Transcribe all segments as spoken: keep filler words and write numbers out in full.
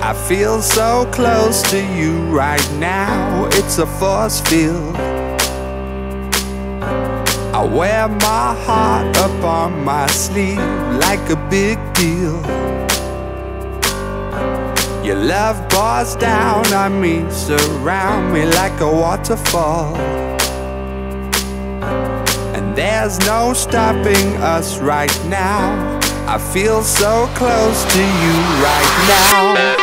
I feel so close to you right now, it's a force field. I wear my heart up on my sleeve like a big deal. Your love pours down on me, surround me like a waterfall. And there's no stopping us right now. I feel so close to you right now.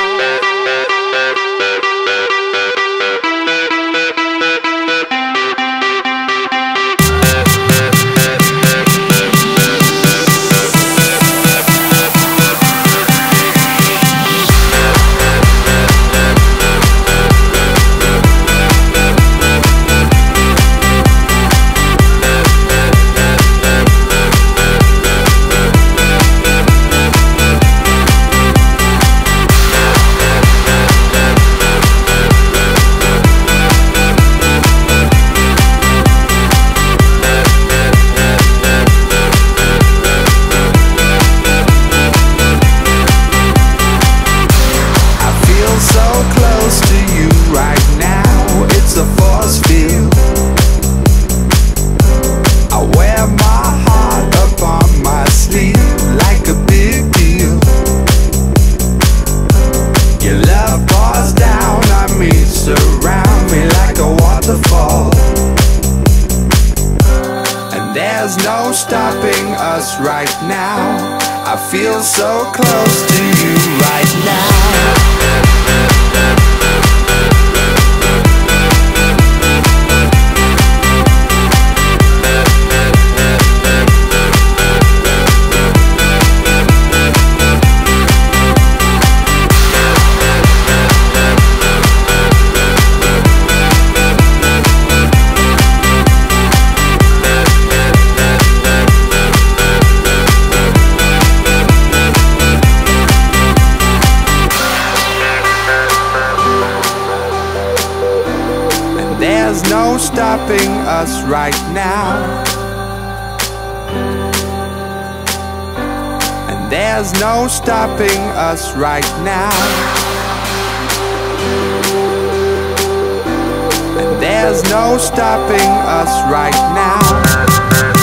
There's no stopping us right now. I feel so close to you right now. There's no stopping us right now. And there's no stopping us right now. And there's no stopping us right now.